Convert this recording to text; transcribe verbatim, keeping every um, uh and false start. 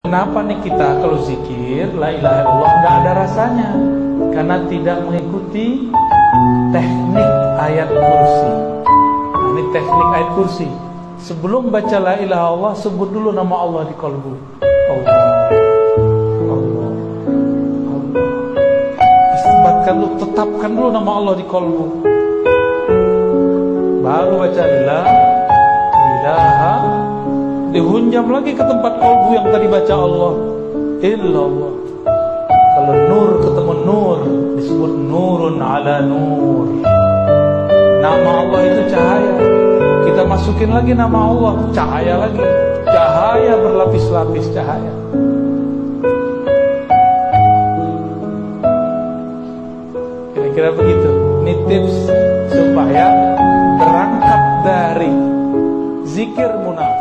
Kenapa nih kita kalau zikir la ilaha illallah nggak ada rasanya? Karena tidak mengikuti teknik ayat kursi. Nah, ini teknik ayat kursi. Sebelum baca la ilaha illallah, sebut dulu nama Allah di kalbu. Allah, Allah, Allah. Istibatkan dulu, tetapkan dulu nama Allah di kalbu. Baru baca la ilaha, dihunjam lagi ke tempat kalbu yang tadi baca Allah illallah. Kalau nur ketemu nur, disebut nurun ala nur. Nama Allah itu cahaya. Kita masukin lagi nama Allah, cahaya lagi. Cahaya berlapis-lapis cahaya. Kira-kira begitu. Ini tips supaya berangkat dari zikir munafik.